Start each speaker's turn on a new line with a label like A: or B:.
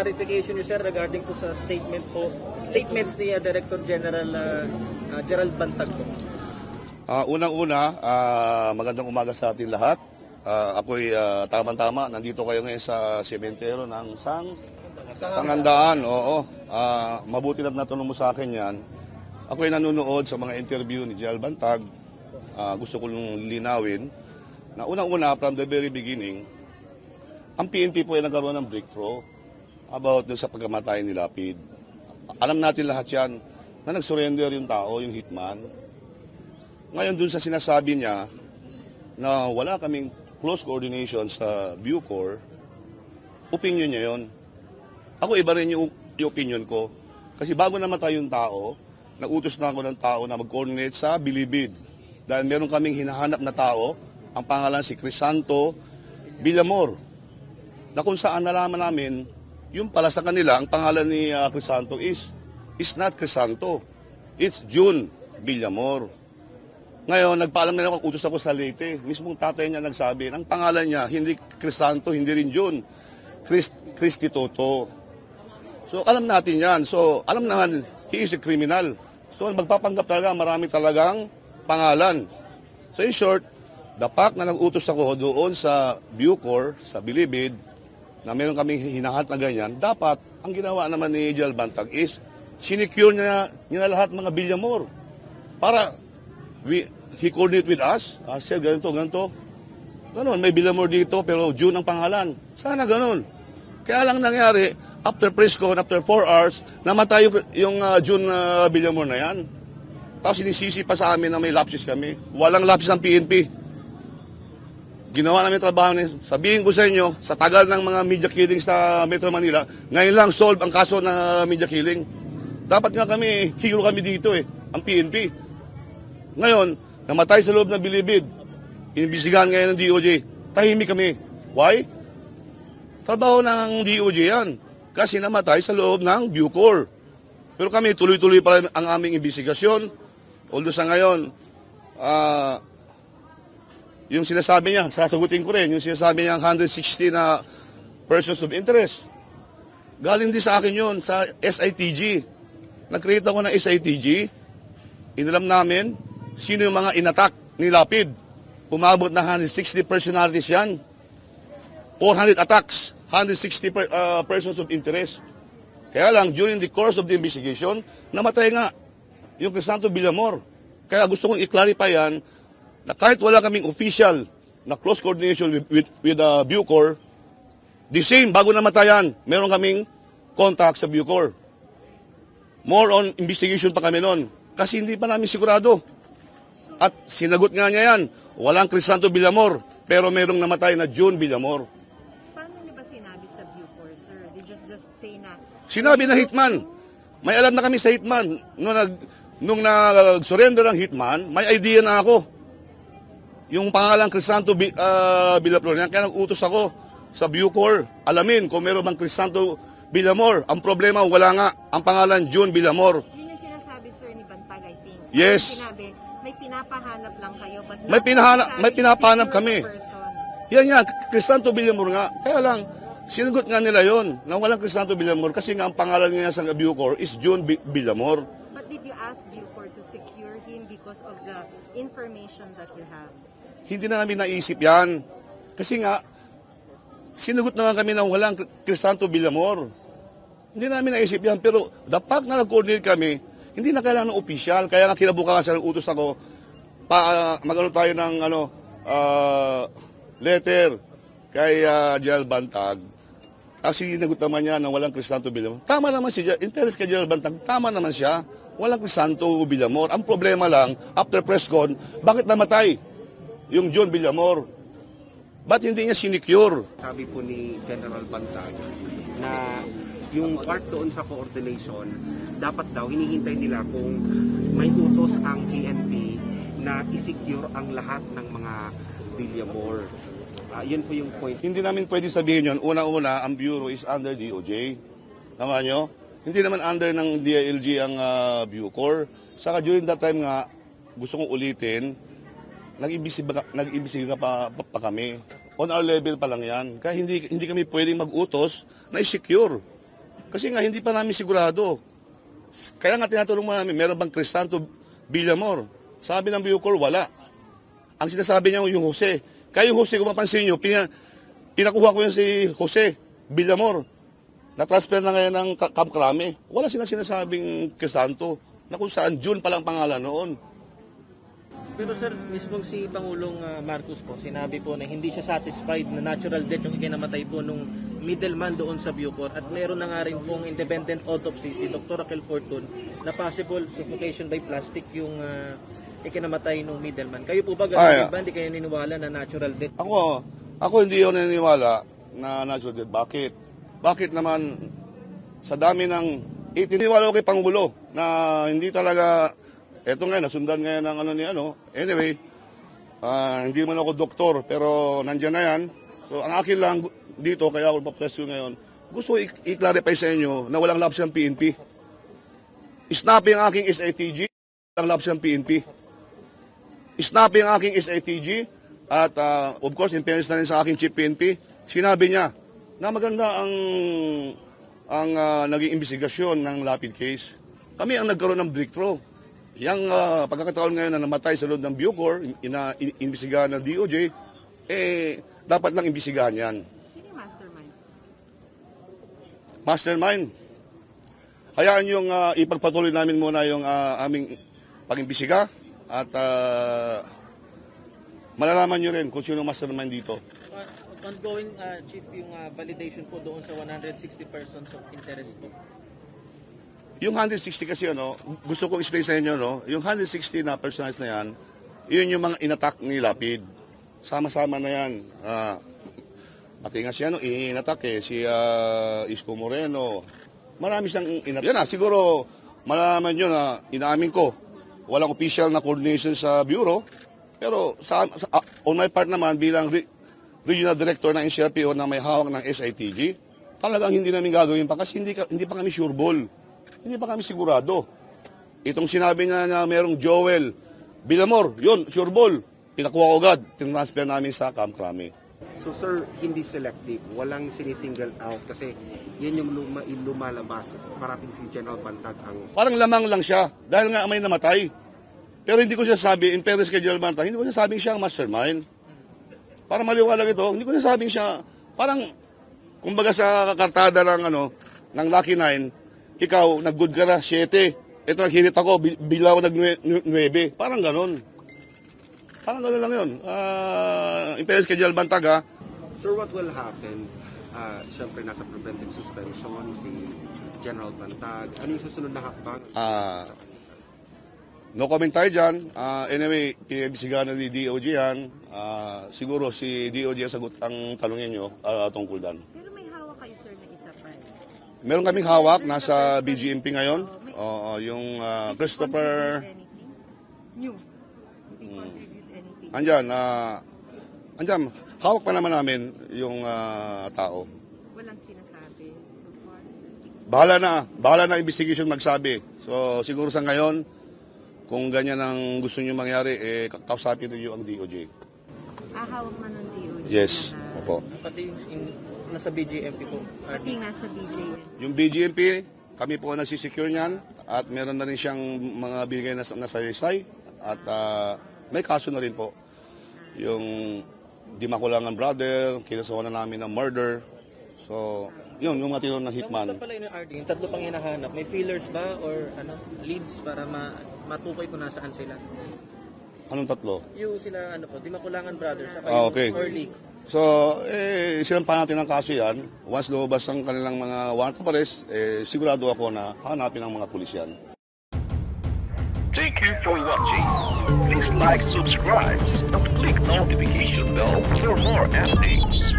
A: clarification niyo, sir, regarding po sa statements ni Director General Gerald Bantag po.
B: Unang-una, magandang umaga sa ating lahat. Ako'y tama-tama, nandito kayo ngayon sa sementeryo ng Sangandaan. Oo. Mabuti na natanong mo sa akin yan. Ako'y nanonood sa mga interview ni Gerald Bantag. Gusto ko lang linawin na unang-una, from the very beginning, ang PNP po ay nagkaroon ng breakthrough about dun sa pagkamatay ni Lapid. Alam natin lahat yan na nag-surrender yung tao, yung hitman. Ngayon dun sa sinasabi niya na wala kaming close coordination sa Bucor, opinion niya yun. Ako iba rin yung opinion ko. Kasi bago namatay yung tao, nagutos na ako ng tao na mag-coordinate sa Bilibid. Dahil meron kaming hinahanap na tao, ang pangalan si Crisanto Villamor, na kung saan nalaman namin, yung pala sa kanila, ang pangalan ni Crisanto is not Crisanto. It's June Villamor. Ngayon, nagpaalam na ako, utos ako sa Leyte. Mismong tatay niya nagsabi, ang pangalan niya, hindi Crisanto, hindi rin June. Cristi Toto. So, alam natin yan. So, alam naman, he is a criminal. So, magpapanggap talaga, marami talagang pangalan. So, in short, the fact na nag-utos ako doon sa Bucor, sa Bilibid, na meron kaming hinahat na ganyan, dapat, ang ginawa naman ni Gerald Bantag is, sinecure niya lahat mga Villamor. Para, he coordinate with us, sir, ganito. Ganon, may Villamor dito, pero June ang pangalan. Sana ganon. Kaya lang nangyari, after press con, after 4 hours, namatay yung June Villamor na yan. Tapos sinisisi pa sa amin na may lapses kami. Walang lapses ang PNP. Ginawa namin trabaho niya. Sabihin ko sa inyo, sa tagal ng mga media killing sa Metro Manila, ngayon lang solve ang kaso ng media killing. Dapat nga kami, hero kami dito ang PNP. Ngayon, namatay sa loob ng Bilibid. Inimbisigahan ngayon ng DOJ. Tahimik kami. Why? Trabaho ng DOJ yan. Kasi namatay sa loob ng Bucor. Pero kami, tuloy-tuloy pa rin ang aming imbisigasyon. Although sa ngayon, yung sinasabi niya, sasagutin ko rin, yung sinasabi niya 160 na persons of interest. Galing din sa akin yun, sa SITG. Nag-create ako ng SITG. Inalam namin, sino yung mga inattack ni Lapid. Umabot na 160 personalities yan. 400 attacks, 160 persons of interest. Kaya lang, during the course of the investigation, namatay nga yung Crisanto Villamor. Kaya gusto kong i-clarify yan, na kahit wala kaming official na close coordination with Bucor, the same, bago namatayan, meron kaming contact sa Bucor. More on investigation pa kami noon. Kasi hindi pa namin sigurado. At sinagot nga niya yan, walang Crisanto Villamor, pero merong namatay na June Villamor.
C: Paano niyo ba sinabi sa Bucor, sir? Did you just say na...
B: Sinabi na hitman. May alam na kami sa hitman. Nung nag-surrender ang hitman, may idea na ako. Yung pangalan Crisanto Villamor, kaya nag-utos ako sa Bucor. Alamin kung meron bang Crisanto Villamor. Ang problema, wala nga. Ang pangalan, June Villamor.
C: Yun yung sinasabi, sir, ni Bantag, I think.
B: Yes.
C: Sinabi, may pinapahanap lang kayo, but
B: May pinapahanap kami.
C: Person.
B: Yan nga, Crisanto Villamor nga. Kaya lang, sinagot nga nila yon na walang Crisanto Villamor kasi nga ang pangalan niya sa Bucor is June Villamor.
C: But did you ask Bucor to secure him because of the information that you have?
B: Hindi na namin naisip yan. Kasi nga, sinagot na nga kami na walang Crisanto Villamor. Hindi namin naisip yan. Pero the fact na nag-coordinate kami, hindi na kailangan ng opisyal. Kaya nga kinabukasan ng utos ako, mag-ano tayo ng letter kay Gerald Bantag. Kasi sinagot naman niya na walang Crisanto Villamor. Tama naman si in fairness kay Gerald Bantag, tama naman siya. Walang Crisanto Villamor. Ang problema lang, after press con, bakit namatay yung June Villamor? Ba't hindi niya sinecure?
D: Sabi po ni General Bantag na yung part doon sa coordination, dapat daw hinihintay nila kung may utos ang PNP na isecure ang lahat ng mga Villamor. Yun po yung point.
B: Hindi namin pwede sabihin yun. Una-una, ang Bureau is under DOJ. Tama nyo? Hindi naman under ng DILG ang Bucor. Saka during that time nga, gusto kong ulitin, nag-imbisiga pa kami. On our level pa lang yan. Kaya hindi kami pwedeng mag-utos na i-secure. Kasi nga, hindi pa namin sigurado. Kaya nga tinatanong mo namin, meron bang Crisanto Villamor? Sabi ng Bucor, wala. Ang sinasabi niya yung Jose. Kaya yung Jose, kung mapansin nyo, pinakuha ko yun si Jose Villamor. Na-transfer na ngayon ng Camp Crame. Wala sila sinasabing Crisanto. Na kung saan June palang pangalan noon.
A: Pero sir, mismong si Pangulong Marcos po, sinabi po na hindi siya satisfied na natural death yung ikinamatay po nung middleman doon sa Bucor. At meron na nga rin pong independent autopsy si Dr. Raquel Fortun na possible suffocation by plastic yung ikinamatay nung middleman. Kayo po ba, ganun ba? Hindi kayo niniwala na natural death?
B: Ako hindi ako naniniwala na natural death. Bakit? Bakit naman sa dami ng itiniwala ko kay Pangulo na hindi talaga. Eto nga, nasundan ngayon ng Anyway, hindi man ako doktor, pero nandyan na yan. So, ang akin lang dito, kaya ako papresyo ngayon, gusto i-clarify sa inyo na walang lapse ang PNP. Snappy ang aking SATG, walang lapse ang PNP. Snappy ang aking SATG, at of course, in fairness na rin sa aking chief PNP, sinabi niya na maganda ang naging investigasyon ng lapid case. Kami ang nagkaroon ng breakthrough. Yang pagkakataon ngayon na namatay sa loob ng Bucor, inimbestigahan ng DOJ, dapat lang imbestigahan yan.
C: Sino yung mastermind?
B: Mastermind. Hayaan yung ipagpatuloy namin muna yung aming pag-imbestiga at malalaman nyo rin kung sino mastermind dito.
A: Ongoing, Chief, yung validation po doon sa 160 persons of interest po.
B: Yung 160 kasi gusto kong explain sa inyo, yung 160 na personals na yan, yun yung mga inattack ni Lapid. Sama-sama na yan. Pati nga siya, inattack si Isko Moreno. Marami siyang inattack. Yan siguro malalaman nyo na inaamin ko. Walang official na coordination sa Bureau. Pero on my part naman, bilang Regional Director ng NCRPO na may hawak ng SITG, talagang hindi namin gagawin pa kasi hindi pa kami sure ball. Hindi pa kami sigurado. Itong sinabi niya na merong Joel Villamor, yun, sure ball. Pinakuha ko agad, tinransfer namin sa Camp Crame.
D: So sir, hindi selective, walang sinisingle out kasi yan yung lumalabas. Parating si General Bantag ang...
B: Parang lamang lang siya dahil nga may namatay. Pero hindi ko siya sabi, in fairness kay General Bantag, hindi ko siya sabing siya ang mastermind. Para maliwanag ito, hindi ko siya sabing siya, parang, kumbaga sa kartada ng Lucky 9, ikaw, nag-good ka na, 7. Ito, naghirit ako, bila ako nag-9. Parang ganon. Parang ganon lang yun. In fairness kay General Bantag,
D: Sir, what will happen? Siyempre, nasa preventive suspension si General Bantag. Ano yung susunod na hakbang?
B: No comment tayo dyan. Anyway, pinibisigahan na ni DOJ yan. Siguro si DOJ ang sagot ang tanongin nyo tungkol dan.
C: Pero may hawak kayo, sir, na isa pa.
B: Meron kaming hawak, nasa BGMP ngayon. Yung Christopher...
C: New. Hindi contribute anything.
B: Andyan, hawak pa naman namin yung tao.
C: Walang sinasabi so far.
B: Bahala na investigation magsabi. So siguro sa ngayon, kung ganyan ang gusto nyo mangyari, kausapin nyo ang DOJ.
C: Hawak man ng DOJ.
B: Yes, opo.
A: Pati yung nasa BGMP po.
C: Pati nasa BJ.
B: Yung BGMP, kami po ang nagsisecure niyan at meron na rin siyang mga bigay na saysay at may kaso na rin po. Yung Di Makulangan brother, kinasuhan na namin ng murder. So, yung mga tinuro ng hitman.
A: Kamusta pala yung RD? Yung tatlo pang hinahanap. May feelers ba or leads para matukoy kung nasaan sila?
B: Anong tatlo?
A: Yung sila, Di Makulangan brothers. Saka
B: Okay.
A: yung Early.
B: So, sinampa natin ang kaso yan. Once lumabas ang kanilang mga warrant of arrest, sigurado ako na hanapin ang mga pulis yan.
E: Thank you for watching. Please like, subscribe, and click notification bell for more updates.